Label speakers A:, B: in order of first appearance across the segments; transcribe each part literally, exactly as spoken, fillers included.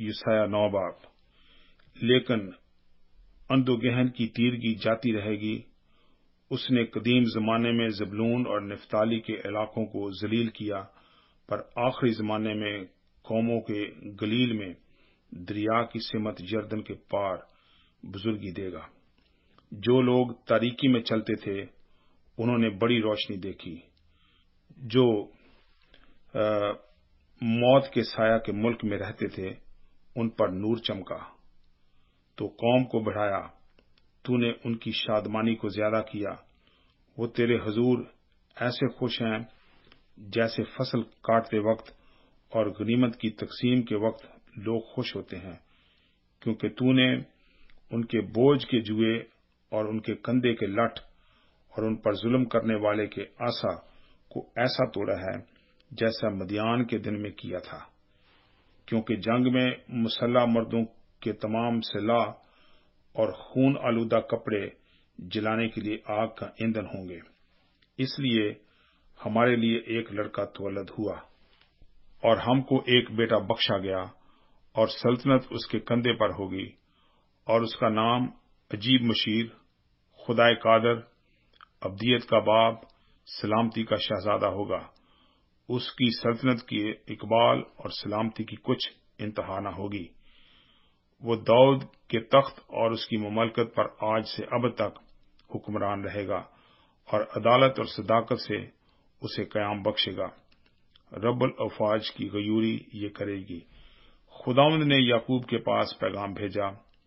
A: یسایہ نو باب، لیکن اندوگہن کی تیرگی جاتی رہے گی۔ اس نے قدیم زمانے میں زبلون اور نفتالی کے علاقوں کو ذلیل کیا، پر آخری زمانے میں قوموں کے گلیل میں دریا کی سمت یردن کے پار بزرگی دے گا۔ جو لوگ تاریکی میں چلتے تھے انہوں نے بڑی روشنی دیکھی، جو موت کے سایہ کے ملک میں رہتے تھے ان پر نور چمکا۔ تو قوم کو بڑھایا، تو نے ان کی شادمانی کو زیادہ کیا۔ وہ تیرے حضور ایسے خوش ہیں جیسے فصل کاٹتے وقت اور غنیمت کی تقسیم کے وقت لوگ خوش ہوتے ہیں، کیونکہ تو نے ان کے بوجھ کے جوئے اور ان کے کندھے کے لٹ اور ان پر ظلم کرنے والے کے عصا کو ایسا توڑا ہے جیسا مدیان کے دن میں کیا تھا، کیونکہ جنگ میں مسلح مردوں کے تمام سلاح اور خون آلودہ کپڑے جلانے کے لیے آگ کا ایندھن ہوں گے۔ اس لیے ہمارے لیے ایک لڑکا تولد ہوا اور ہم کو ایک بیٹا بخشا گیا، اور سلطنت اس کے کندھے پر ہوگی، اور اس کا نام عجیب مشیر، خدائے قادر، ابدیت کا باپ، سلامتی کا شہزادہ ہوگا۔ اس کی سلطنت کی اقبال اور سلامتی کی کچھ انتہا نہ ہوگی۔ وہ داؤد کے تخت اور اس کی مملکت پر آج سے اب تک حکمران رہے گا، اور عدالت اور صداقت سے اسے قیام بخشے گا۔ رب الافواج کی غیوری یہ کرے گی۔ خداوند نے یعقوب کے پاس پیغام بھیجا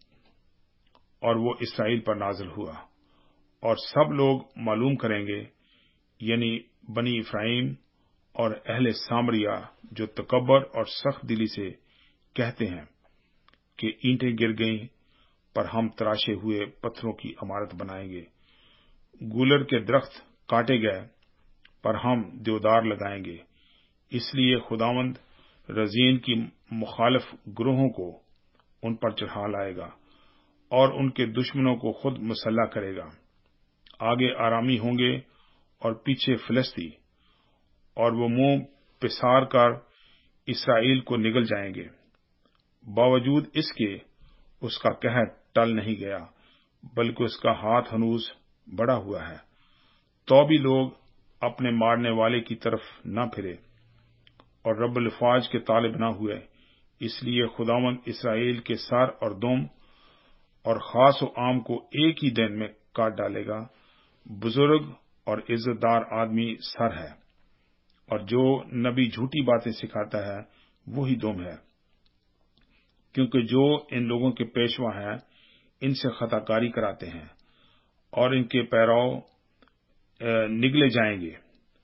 A: اور وہ اسرائیل پر نازل ہوا، اور سب لوگ معلوم کریں گے، یعنی بنی افرایم اور اہل سامریہ جو تکبر اور سخت دلی سے کہتے ہیں کہ اینٹیں گر گئیں پر ہم تراشے ہوئے پتھروں کی عمارت بنائیں گے، گولر کے درخت کاٹے گئے پر ہم دیودار لگائیں گے۔ اس لیے خداوند رزین کی مخالف گروہوں کو ان پر چڑھا لائے گا اور ان کے دشمنوں کو خود مسلح کرے گا۔ آگے آرامی ہوں گے اور پیچھے فلسطی، اور وہ منہ پسار کر اسرائیل کو نگل جائیں گے۔ باوجود اس کے اس کا قہر ٹل نہیں گیا، بلکہ اس کا ہاتھ ہنوز بڑھا ہوا ہے۔ تو بھی لوگ اپنے مارنے والے کی طرف نہ پھرے اور رب الافواج کے طالب نہ ہوئے۔ اس لیے خداوند اسرائیل کے سر اور دم اور خاص و عام کو ایک ہی دن میں کاٹ ڈالے گا۔ بزرگ اور عزت دار آدمی سر ہے، اور جو نبی جھوٹی باتیں سکھاتا ہے وہی دم ہے، کیونکہ جو ان لوگوں کے پیشوا ہیں ان سے خطا کاری کراتے ہیں، اور ان کے پیرو نگلے جائیں گے۔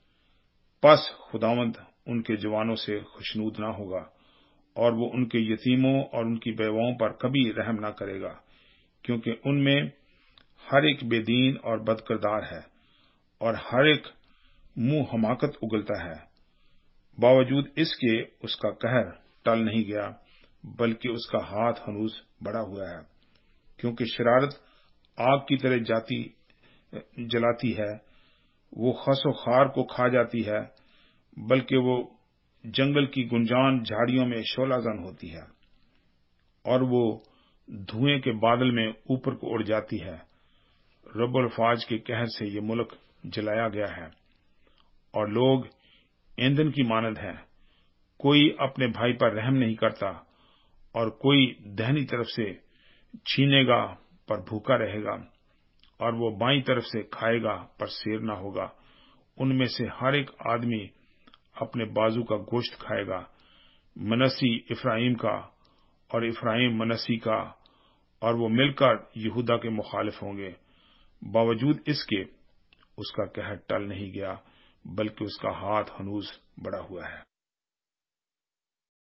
A: پس خداوند ان کے جوانوں سے خوشنود نہ ہوگا، اور وہ ان کے یتیموں اور ان کی بیواؤں پر کبھی رحم نہ کرے گا، کیونکہ ان میں ہر ایک بے دین اور بد کردار ہے، اور ہر ایک منہ حماقت اگلتا ہے۔ باوجود اس کے اس کا قہر ٹل نہیں گیا، بلکہ اس کا ہاتھ ہنوز بڑھا ہوا ہے، کیونکہ شرارت آگ کی طرح جاتی جلاتی ہے، وہ خس و خار کو کھا جاتی ہے، بلکہ وہ جنگل کی گنجان جھاڑیوں میں شعلہ زن ہوتی ہے، اور وہ دھوئیں کے بادل میں اوپر کو اڑ جاتی ہے۔ رب الافواج کے قہر سے یہ ملک جلایا گیا ہے، اور لوگ ایندھن کی مانند ہیں، کوئی اپنے بھائی پر رحم نہیں کرتا، اور کوئی دہنی طرف سے چھینے گا پر بھوکا رہے گا، اور وہ بائیں طرف سے کھائے گا پر سیر نہ ہوگا۔ ان میں سے ہر ایک آدمی اپنے بازو کا گوشت کھائے گا، منسی افرایم کا اور افرایم منسی کا، اور وہ مل کر یہودا کے مخالف ہوں گے۔ باوجود اس کے اس کا قہر ٹل نہیں گیا، بلکہ اس کا ہاتھ ہنوز بڑھا ہوا ہے۔